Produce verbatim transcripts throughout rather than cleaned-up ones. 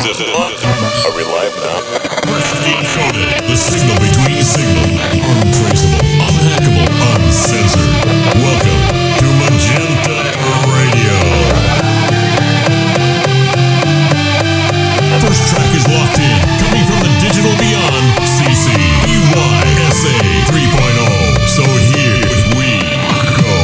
Are we live now? Decoded. The signal between signal. Untraceable, unhackable, uncensored. Welcome to Magenta Radio. First track is locked in. Coming from the digital beyond. C C E Y S A three point oh. So here we go.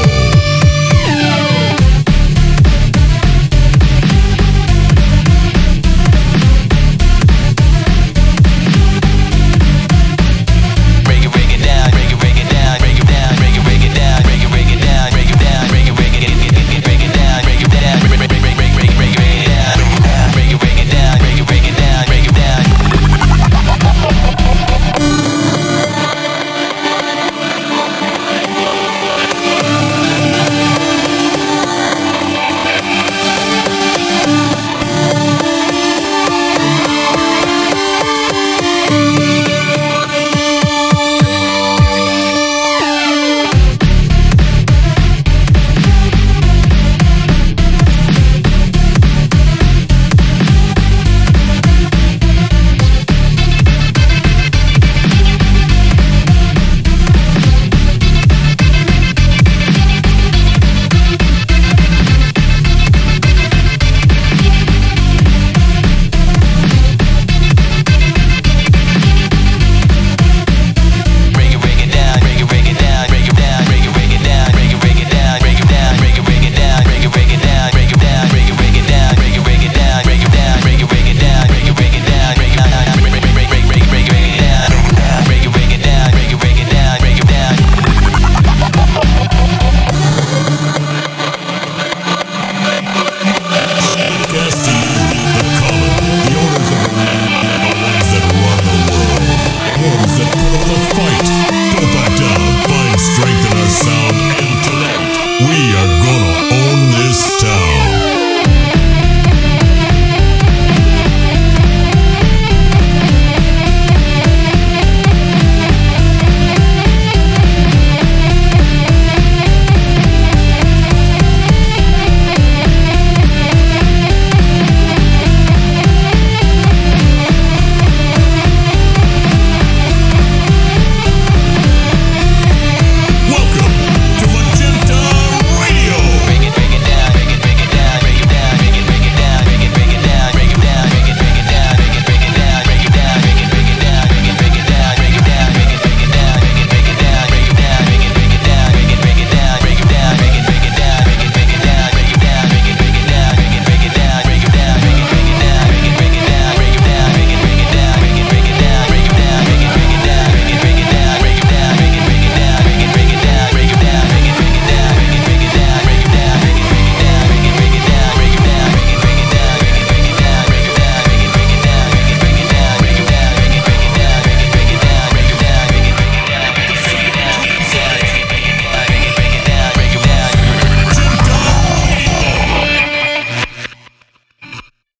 We